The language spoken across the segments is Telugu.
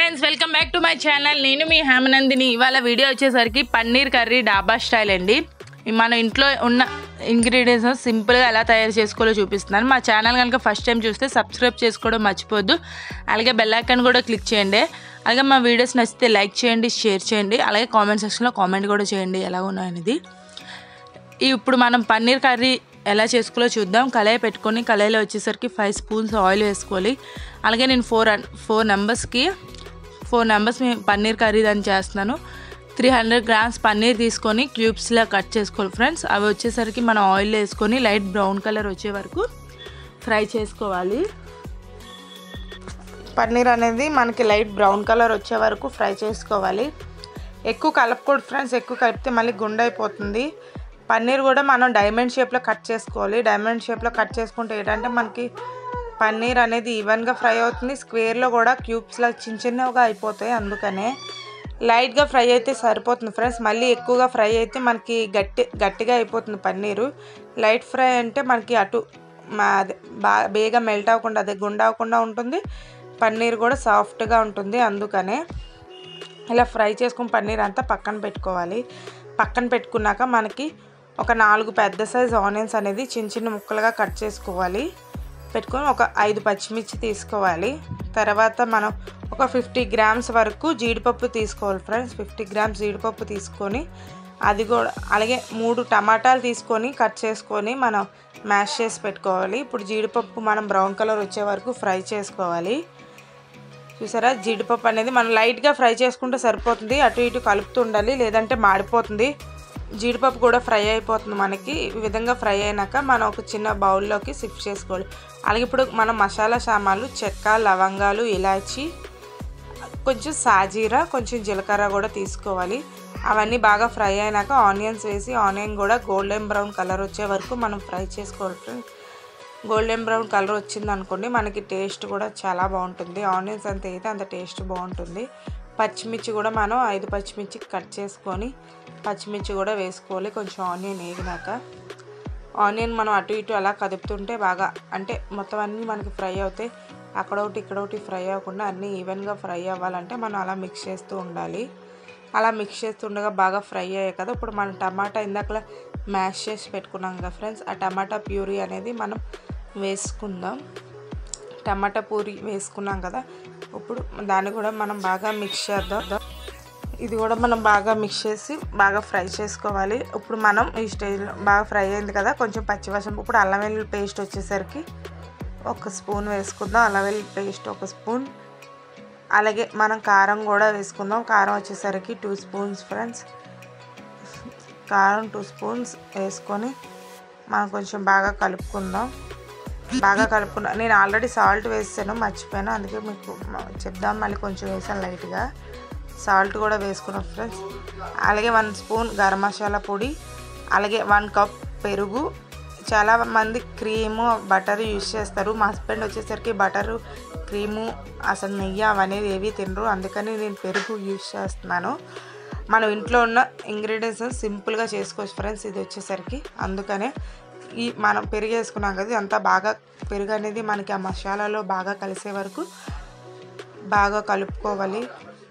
Friends welcome back to my channel. నేను మీ హేమనందిని. ఇవాళ వీడియో వచ్చేసరికి పన్నీర్ కర్రీ డాబా స్టైల్ అండి. మన ఇంట్లో ఉన్న ఇంగ్రీడియంట్స్ సింపుల్గా ఎలా తయారు చేసుకోవాలో చూపిస్తున్నాను. మా ఛానల్ కనుక ఫస్ట్ టైం చూస్తే సబ్స్క్రైబ్ చేసుకోవడం మర్చిపోద్దు. అలాగే బెల్ ఐకాన్ కూడా క్లిక్ చేయండి. అలాగే మా వీడియోస్ నచ్చితే లైక్ చేయండి, షేర్ చేయండి. అలాగే కామెంట్ సెక్షన్లో కామెంట్ కూడా చేయండి ఎలా ఉన్నాయనేది. ఇప్పుడు మనం పన్నీర్ కర్రీ ఎలా చేసుకోవాలో చూద్దాం. కళాయి పెట్టుకొని కళాయిలో వచ్చేసరికి 5 స్పూన్స్ ఆయిల్ వేసుకోవాలి. అలాగే నేను 4 మెంబర్స్ పన్నీర్ కర్రీ దాన్ని చేస్తున్నాను. 300 గ్రామ్స్ పన్నీర్ తీసుకొని క్యూబ్స్లా కట్ చేసుకోవాలి ఫ్రెండ్స్. అవి వచ్చేసరికి మనం ఆయిల్ వేసుకొని లైట్ బ్రౌన్ కలర్ వచ్చే వరకు ఫ్రై చేసుకోవాలి. పన్నీర్ అనేది మనకి లైట్ బ్రౌన్ కలర్ వచ్చే వరకు ఫ్రై చేసుకోవాలి. ఎక్కువ కలపకూడదు ఫ్రెండ్స్, ఎక్కువ కలిపితే మళ్ళీ గుండె అయిపోతుంది. పన్నీర్ కూడా మనం డైమండ్ షేప్లో కట్ చేసుకోవాలి. డైమండ్ షేప్లో కట్ చేసుకుంటే ఏంటంటే మనకి పన్నీర్ అనేది ఈవెన్గా ఫ్రై అవుతుంది. స్క్వేర్లో కూడా క్యూబ్స్లా చిన్నగా అయిపోతాయి. అందుకనే లైట్గా ఫ్రై అయితే సరిపోతుంది ఫ్రెండ్స్. మళ్ళీ ఎక్కువగా ఫ్రై అయితే మనకి గట్టిగా అయిపోతుంది పన్నీరు. లైట్ ఫ్రై అంటే మనకి అటు బేగా మెల్ట్ అవ్వకుండా అదే గుండె అవ్వకుండా ఉంటుంది. పన్నీర్ కూడా సాఫ్ట్గా ఉంటుంది. అందుకనే ఇలా ఫ్రై చేసుకుని పన్నీర్ అంతా పక్కన పెట్టుకోవాలి. పక్కన పెట్టుకున్నాక మనకి ఒక 4 పెద్ద సైజ్ ఆనియన్స్ అనేది చిన్న ముక్కలుగా కట్ చేసుకోవాలి. పెట్టుకొని ఒక 5 పచ్చిమిర్చి తీసుకోవాలి. తర్వాత మనం ఒక 50 గ్రామ్స్ వరకు జీడిపప్పు తీసుకోవాలి ఫ్రెండ్స్. 50 గ్రామ్స్ జీడిపప్పు తీసుకొని అది కూడా అలాగే 3 టమాటాలు తీసుకొని కట్ చేసుకొని మనం మ్యాష్ చేసి పెట్టుకోవాలి. ఇప్పుడు జీడిపప్పు మనం బ్రౌన్ కలర్ వచ్చే వరకు ఫ్రై చేసుకోవాలి. చూసారా, జీడిపప్పు అనేది మనం లైట్గా ఫ్రై చేసుకుంటే సరిపోతుంది. అటు ఇటు కలుపుతూ ఉండాలి, లేదంటే మాడిపోతుంది. జీడిపప్పు కూడా ఫ్రై అయిపోతుంది మనకి. ఈ విధంగా ఫ్రై అయినాక మనం ఒక చిన్న బౌల్లోకి షిఫ్ట్ చేసుకోవాలి. అలాగే ఇప్పుడు మనం మసాలా సామాన్లు చెక్క, లవంగాలు, ఇలాచి, కొంచెం సాజీరా, కొంచెం జీలకర్ర కూడా తీసుకోవాలి. అవన్నీ బాగా ఫ్రై అయినాక ఆనియన్స్ వేసి ఆనియన్ కూడా గోల్డెన్ బ్రౌన్ కలర్ వచ్చే వరకు మనం ఫ్రై చేసుకోవాలి ఫ్రెండ్స్. గోల్డెన్ బ్రౌన్ కలర్ వచ్చింది అనుకోండి మనకి టేస్ట్ కూడా చాలా బాగుంటుంది. ఆనియన్స్ అంత అయితే అంత టేస్ట్ బాగుంటుంది. పచ్చిమిర్చి కూడా మనం 5 పచ్చిమిర్చి కట్ చేసుకొని పచ్చిమిర్చి కూడా వేసుకోవాలి. కొంచెం ఆనియన్ వేగినాక ఆనియన్ మనం అటు ఇటు అలా కదుపుతుంటే బాగా అంటే మొత్తం అన్నీ మనకి ఫ్రై అవుతాయి. అక్కడొకటి ఇక్కడొకటి ఫ్రై అవ్వకుండా అన్నీ ఈవెన్గా ఫ్రై అవ్వాలంటే మనం అలా మిక్స్ చేస్తూ ఉండాలి. అలా మిక్స్ చేస్తుండగా బాగా ఫ్రై అయ్యాయి కదా. ఇప్పుడు మనం టమాటా ఇందాకలా మ్యాష్ చేసి పెట్టుకున్నాం కదా ఫ్రెండ్స్, ఆ టమాటా ప్యూరీ అనేది మనం వేసుకుందాం. టమాటా పూరి వేసుకున్నాం కదా, ఇప్పుడు దాన్ని కూడా మనం బాగా మిక్స్ చేద్దాం. ఇది కూడా మనం బాగా మిక్స్ చేసి బాగా ఫ్రై చేసుకోవాలి. ఇప్పుడు మనం ఈ స్టేజ్లో బాగా ఫ్రై అయింది కదా, కొంచెం పచ్చివాసన. ఇప్పుడు అల్లం వెల్లుల్లి పేస్ట్ వచ్చేసరికి 1 స్పూన్ వేసుకుందాం. అల్లం వెల్లుల్లి పేస్ట్ 1 స్పూన్. అలాగే మనం కారం కూడా వేసుకుందాం. కారం వచ్చేసరికి 2 స్పూన్స్ ఫ్రెండ్స్. కారం 2 స్పూన్స్ వేసుకొని మనం కొంచెం బాగా కలుపుకుందాం. బాగా కలుపుకున్నా. నేను ఆల్రెడీ సాల్ట్ వేసాను, మర్చిపోయాను, అందుకే మీకు చెప్దాం. మళ్ళీ కొంచెం వేసాను లైట్గా. సాల్ట్ కూడా వేసుకున్నాం ఫ్రెండ్స్. అలాగే 1 స్పూన్ గరం మసాలా పొడి, అలాగే 1 కప్ పెరుగు. చాలామంది క్రీము, బటర్ యూజ్ చేస్తారు. మా హస్బెండ్ వచ్చేసరికి బటరు, క్రీము, అసలు నెయ్యి అవనేది ఏవి తినరు. అందుకని నేను పెరుగు యూజ్ చేస్తున్నాను. మనం ఇంట్లో ఉన్న ఇంగ్రీడియంట్స్ సింపుల్గా చేసుకోవచ్చు ఫ్రెండ్స్. ఇది వచ్చేసరికి అందుకనే మనం పెరుగు వేసుకున్నాం కదా, అంతా బాగా పెరుగు అనేది మనకి ఆ మసాలాలో బాగా కలిసే వరకు బాగా కలుపుకోవాలి.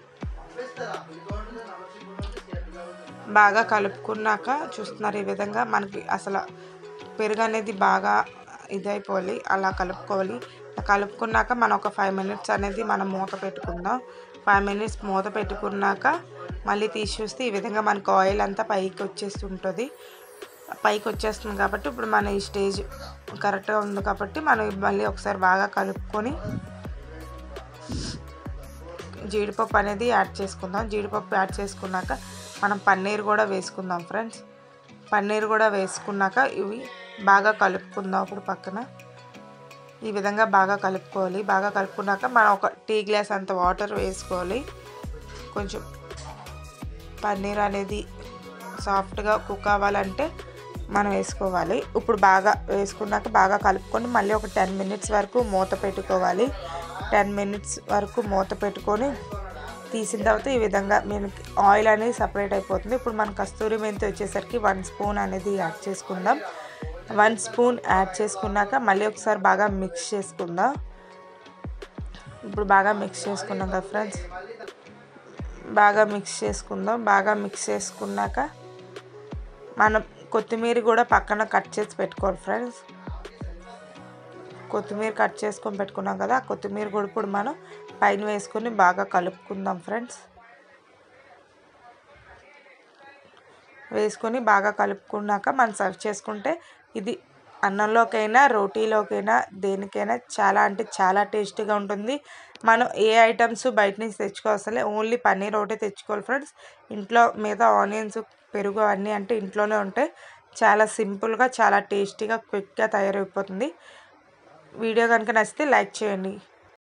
బాగా కలుపుకున్నాక చూస్తున్నారు ఈ విధంగా మనకి అసలు పెరుగు అనేది బాగా ఇదైపోవాలి. అలా కలుపుకోవాలి. కలుపుకున్నాక మనం ఒక 5 మినిట్స్ అనేది మనం మూత పెట్టుకుందాం. 5 మినిట్స్ మూత పెట్టుకున్నాక మళ్ళీ తీసి చూస్తే ఈ విధంగా మనకు ఆయిల్ అంతా పైకి వచ్చేస్తుంది కాబట్టి ఇప్పుడు మన ఈ స్టేజ్ కరెక్ట్గా ఉంది కాబట్టి మనం మళ్ళీ ఒకసారి బాగా కలుపుకొని జీడిపప్పు అనేది యాడ్ చేసుకుందాం. జీడిపప్పు యాడ్ చేసుకున్నాక మనం పన్నీర్ కూడా వేసుకుందాం ఫ్రెండ్స్. పన్నీర్ కూడా వేసుకున్నాక ఇవి బాగా కలుపుకుందాం. ఇప్పుడు పక్కన ఈ విధంగా బాగా కలుపుకోవాలి. బాగా కలుపుకున్నాక మనం ఒక టీ గ్లాస్ అంత వాటర్ వేసుకోవాలి. కొంచెం పన్నీర్ అనేది సాఫ్ట్గా కుక్ అవ్వాలంటే మనం వేసుకోవాలి. ఇప్పుడు బాగా వేసుకున్నాక బాగా కలుపుకొని మళ్ళీ ఒక 10 మినిట్స్ వరకు మూత పెట్టుకోవాలి. 10 మినిట్స్ వరకు మూత పెట్టుకొని తీసిన తర్వాత ఈ విధంగా మనకి ఆయిల్ అనేది సపరేట్ అయిపోతుంది. ఇప్పుడు మన కస్తూరి మెంతి వచ్చేసరికి 1 స్పూన్ అనేది యాడ్ చేసుకుందాం. 1 స్పూన్ యాడ్ చేసుకున్నాక మళ్ళీ ఒకసారి బాగా మిక్స్ చేసుకుందాం. ఇప్పుడు బాగా మిక్స్ చేసుకున్నాం కదా ఫ్రెండ్స్. బాగా మిక్స్ చేసుకుందాం. బాగా మిక్స్ చేసుకున్నాక మనం కొత్తిమీర కూడా పక్కన కట్ చేసి పెట్టుకోవాలి ఫ్రెండ్స్. కొత్తిమీర కట్ చేసుకొని పెట్టుకున్నాం కదా, ఆ కొత్తిమీర కూడా ఇప్పుడు మనం పైన వేసుకొని బాగా కలుపుకుందాం ఫ్రెండ్స్. వేసుకొని బాగా కలుపుకున్నాక మనం సర్వ్ చేసుకుంటే ఇది అన్నంలోకైనా రోటీలోకైనా దేనికైనా చాలా అంటే చాలా టేస్టీగా ఉంటుంది. మనం ఏ ఐటమ్స్ బయట నుంచి తెచ్చుకోవాల్సిన ఓన్లీ పన్నీర్ ఒకటే తెచ్చుకోవాలి ఫ్రెండ్స్. ఇంట్లో మీద ఆనియన్స్ పెరుగు అన్నీ అంటే ఇంట్లోనే ఉంటాయి. చాలా సింపుల్గా చాలా టేస్టీగా క్విక్గా తయారైపోతుంది. వీడియో కనుక నచ్చితే లైక్ చేయండి.